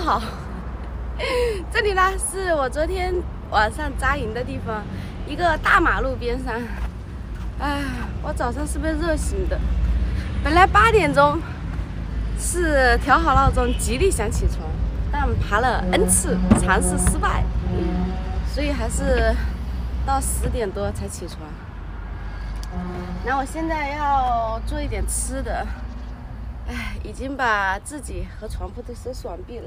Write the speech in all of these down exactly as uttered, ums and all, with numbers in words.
好，这里呢是我昨天晚上扎营的地方，一个大马路边上。哎，我早上是被热醒的，本来八点钟是调好闹钟，极力想起床，但爬了 N 次，尝试失败，所以还是到十点多才起床。那我现在要做一点吃的。哎，已经把自己和床铺都收拾完毕了。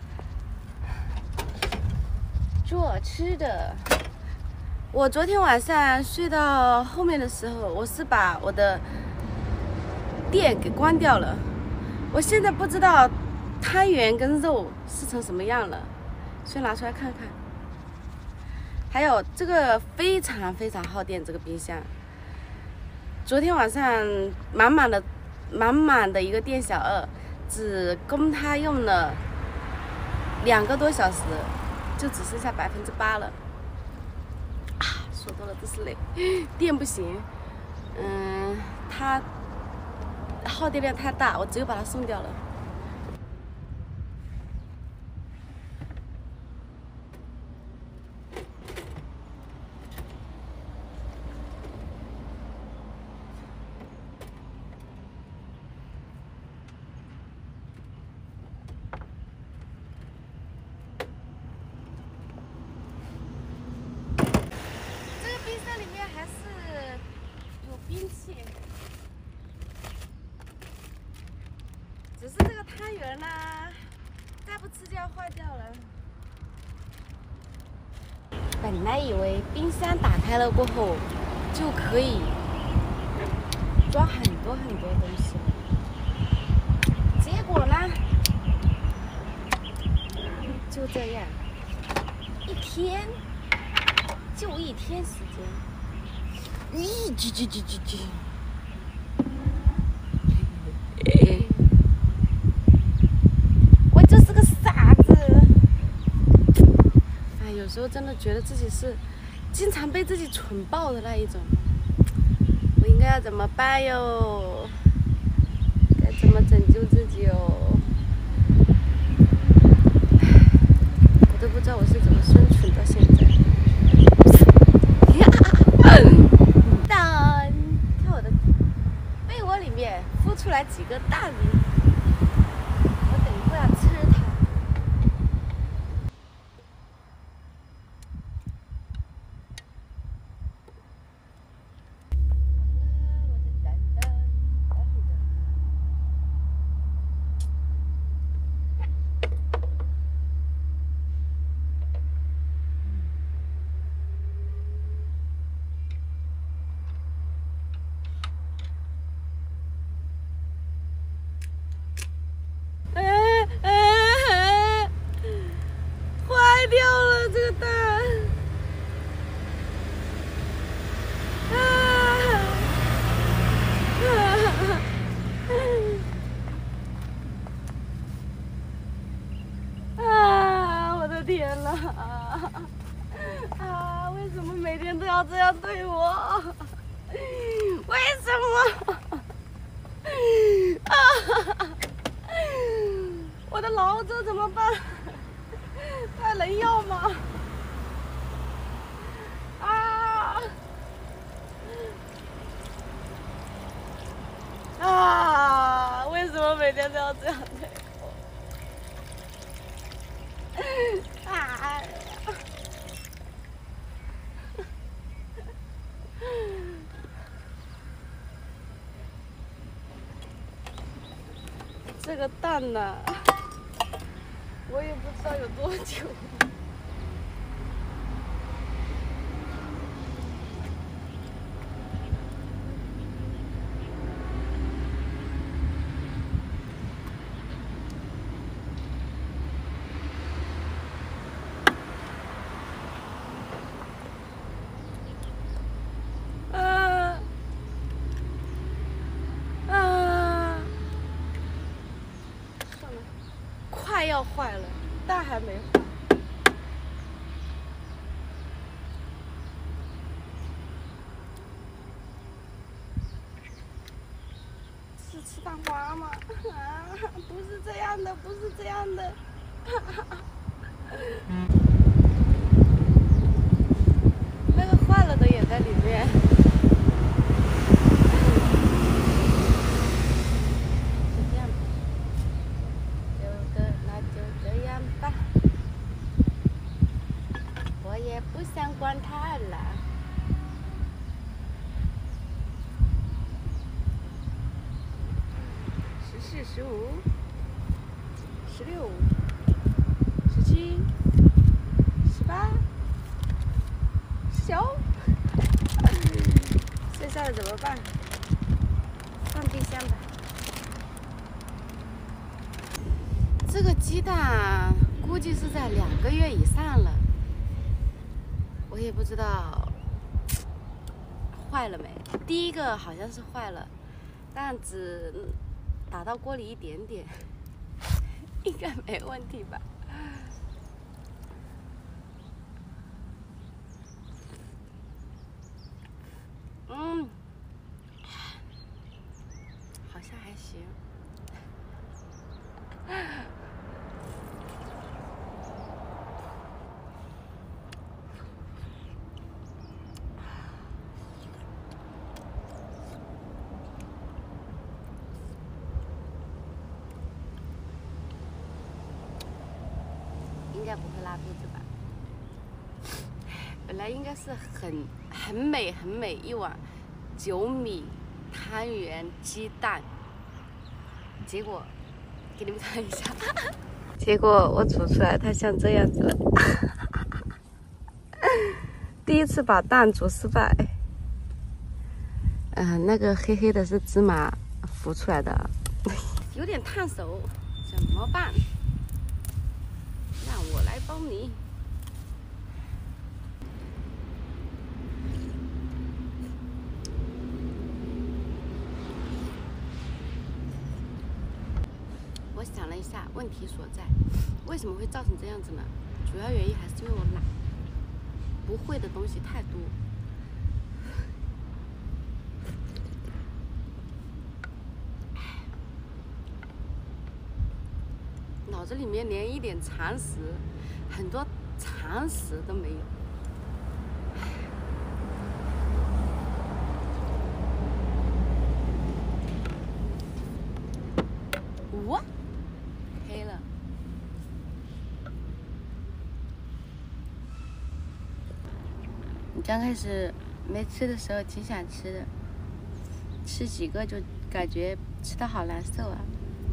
做吃的，我昨天晚上睡到后面的时候，我是把我的电给关掉了。我现在不知道汤圆跟肉是成什么样了，先拿出来看看。还有这个非常非常耗电，这个冰箱。昨天晚上满满的。满满的一个店小二，只供他用了两个多小时，就只剩下百分之八了。啊，说多了都是泪。电不行，嗯，它耗电量太大，我只有把它送掉了。里面还是有兵器，只是这个汤圆呢，再不吃就要坏掉了。本来以为冰箱打开了过后就可以装很多很多东西，结果呢，就这样，一天。就一天时间，咦，叽叽叽叽叽，我就是个傻子。哎，有时候真的觉得自己是经常被自己蠢爆的那一种。我应该要怎么办哟？该怎么拯救自己哟？我都不知道我是怎么生存到现在。蛋，看我的被窝里面孵出来几个蛋，我等一会儿要吃它。我的蛋蛋蛋蛋。掉了这个蛋，啊啊啊！我的天哪！啊，为什么每天都要这样对我？为什么？啊！我的老周怎么办？他能要吗？啊！啊！为什么每天都要这样对我？啊！这个蛋呢、啊？我也不知道有多久。啊啊！算了，快要坏了，蛋还没坏。是吃蛋花吗？啊，不是这样的，不是这样的。 那个坏了的也在里面。就这样吧，有的那就这样吧，我也不想管它了。十四、十五、十六、十七、十八、十九，剩下的怎么办？放冰箱吧。这个鸡蛋估计是在两个月以上了，我也不知道坏了没。第一个好像是坏了，但只打到锅里一点点，应该没问题吧。嗯，好像还行。应该不会拉肚子吧？本来应该是很很美很美一碗九米汤圆鸡蛋，结果给你们看一下，结果我煮出来它像这样子了。第一次把蛋煮失败。嗯、呃，那个黑黑的是芝麻浮出来的，有点烫手，怎么办？让我来帮你。我想了一下问题所在，为什么会造成这样子呢？主要原因还是因为我懒，不会的东西太多。脑子里面连一点常识，很多常识都没有。我黑了。你刚开始没吃的时候挺想吃的，吃几个就感觉吃的好难受啊。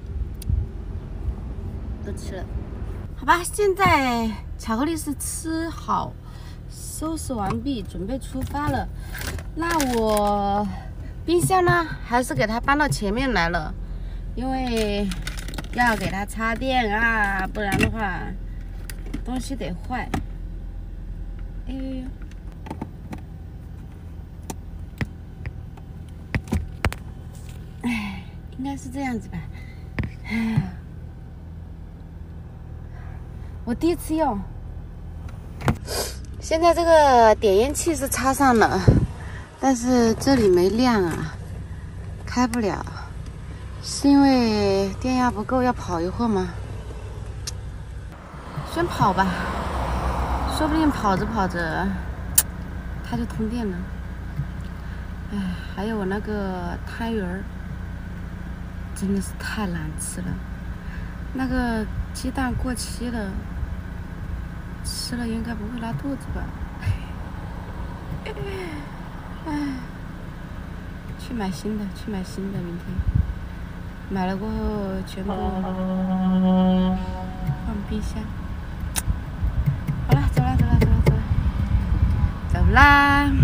都吃了，好吧。现在巧克力是吃好，收拾完毕，准备出发了。那我冰箱呢，还是给它搬到前面来了，因为要给它插电啊，不然的话东西得坏。哎呦，哎，应该是这样子吧。哎。我第一次用，现在这个点烟器是插上了，但是这里没亮啊，开不了，是因为电压不够，要跑一会儿吗？先跑吧，说不定跑着跑着它就通电了。哎，还有我那个汤圆儿，真的是太难吃了，那个鸡蛋过期了。吃了应该不会拉肚子吧？哎，去买新的，去买新的，明天买了过后全部放冰箱。好了，走啦，走啦，走啦，走啦，走啦。